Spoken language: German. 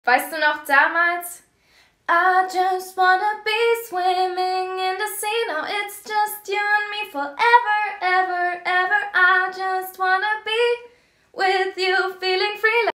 Weißt du noch damals? I just wanna be swimming